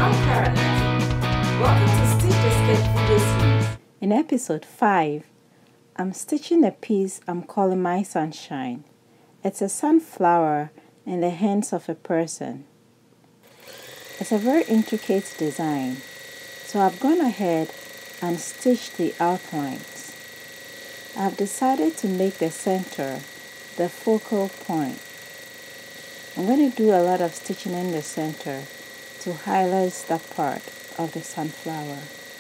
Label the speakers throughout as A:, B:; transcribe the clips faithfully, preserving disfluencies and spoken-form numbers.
A: I'm Caroline. Welcome to Stitch the Sketch video series.
B: In episode five, I'm stitching a piece I'm calling My Sunshine. It's a sunflower in the hands of a person. It's a very intricate design, so I've gone ahead and stitched the outlines. I've decided to make the center the focal point. I'm going to do a lot of stitching in the center to highlight that part of the sunflower.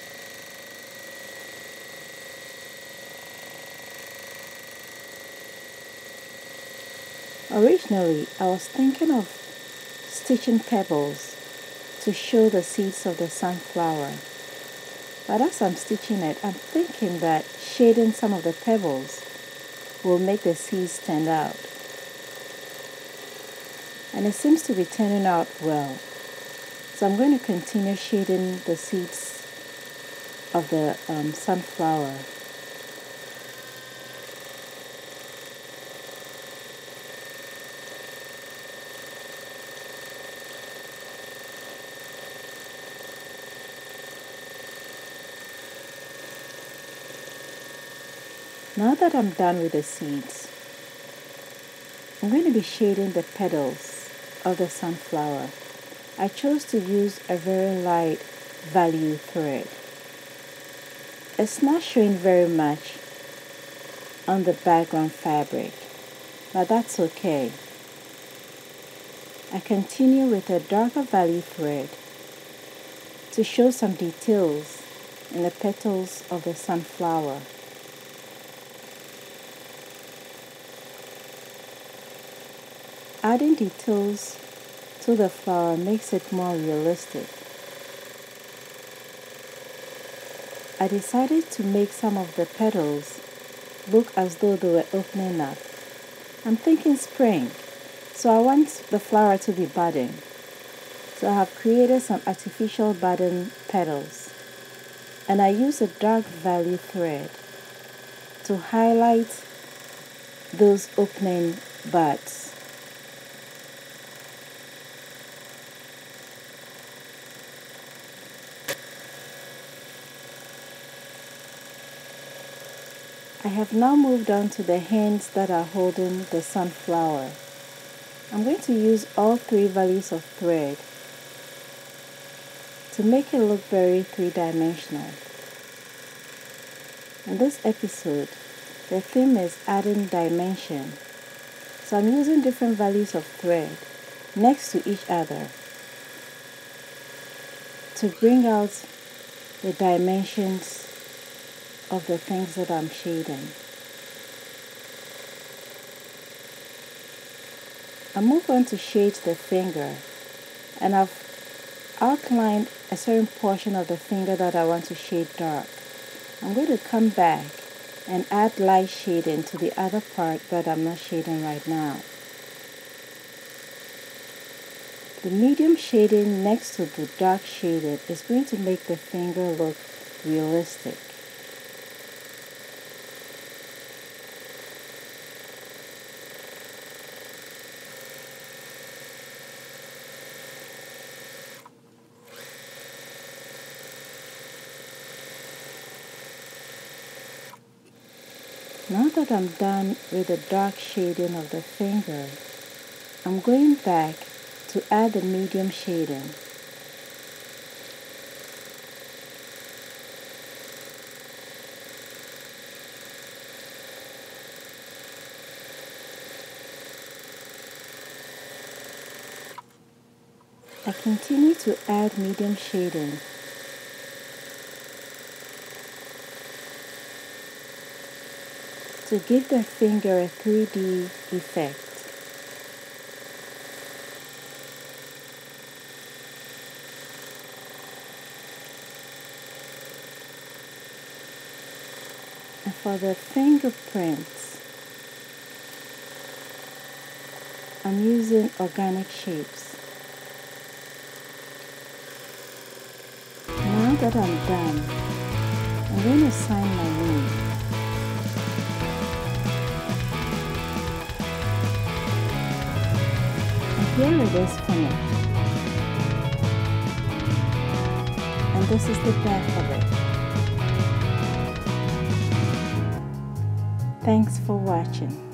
B: Originally, I was thinking of stitching pebbles to show the seeds of the sunflower. But as I'm stitching it, I'm thinking that shading some of the pebbles will make the seeds stand out. And it seems to be turning out well. So I'm going to continue shading the seeds of the um, sunflower. Now that I'm done with the seeds, I'm going to be shading the petals of the sunflower. I chose to use a very light value thread. It's not showing very much on the background fabric, but that's okay. I continue with a darker value thread to show some details in the petals of the sunflower. Adding details to the flower makes it more realistic. I decided to make some of the petals look as though they were opening up. I'm thinking spring, so I want the flower to be budding. So I have created some artificial budding petals, and I use a dark value thread to highlight those opening buds. I have now moved on to the hands that are holding the sunflower. I'm going to use all three values of thread to make it look very three-dimensional. In this episode, the theme is adding dimension. So I'm using different values of thread next to each other to bring out the dimensions of the things that I'm shading. I move on to shade the finger, and I've outlined a certain portion of the finger that I want to shade dark. I'm going to come back and add light shading to the other part that I'm not shading right now. The medium shading next to the dark shaded is going to make the finger look realistic. Now that I'm done with the dark shading of the finger, I'm going back to add the medium shading. I continue to add medium shading to give the finger a three D effect. And for the fingerprints, I'm using organic shapes. Now that I'm done, I'm going to sign my name. And here it is finished. And this is the depth of it. Thanks for watching.